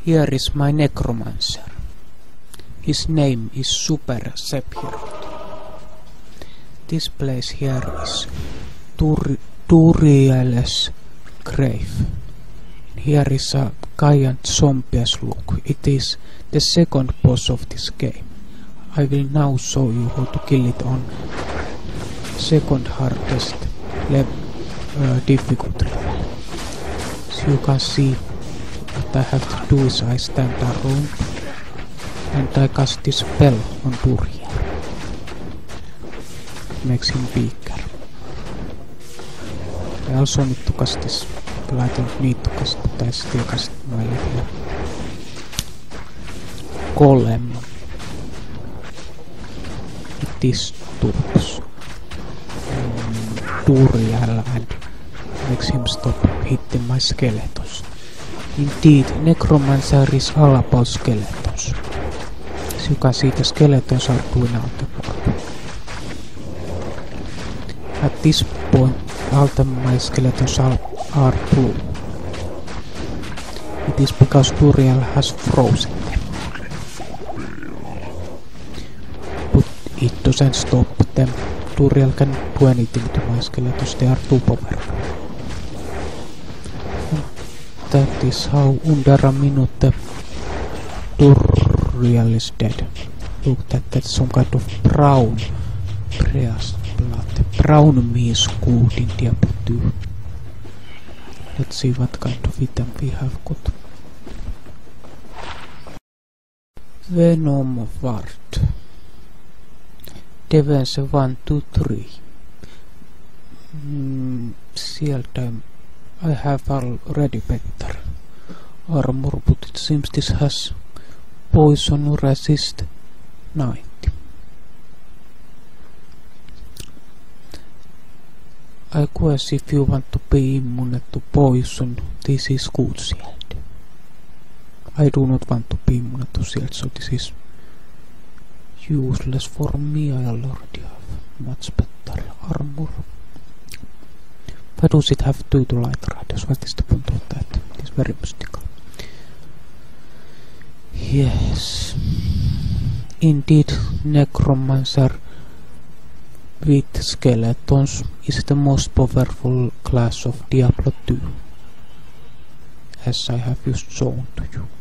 Here is my necromancer. His name is Super Sephiroth. This place here is Turiel's grave. Here is a giant zombie look. It is the second boss of this game. I will now show you how to kill it on second hardest difficulty level. So you can see what I have to do is I stand alone and I cast this spell on Turiel. Makes him weaker. I also need to cast this, well I don't need to cast, but I still cast my little golem. It disturbs Turiel and makes him stop hitting my skeletons. Indeed, Necromancer is all about skeletons. As you can see, the skeletons are doing out the work. At this point, all my skeletons are blue. It is because Turiel has frozen them. But it doesn't stop them. Turiel can do anything to my skeletons, they are too powerful. That is how under a minute Turiel is dead. Look, that's some kind of brown blood. Brown means good in Diablo 2. Let's see what kind of item we have got. Venom Ward. Defense 1, 2, 3. Sieltä I have already better armor, but it seems this has poison resist 90. I guess if you want to be immune to poison, this is good shield. I do not want to be immune to shield, so this is useless for me. I already have much better armor. Why does it have to do light riders? What is the point of that? It is very mystical. Yes. Indeed, Necromancer with skeletons is the most powerful class of Diablo 2, as I have just shown to you.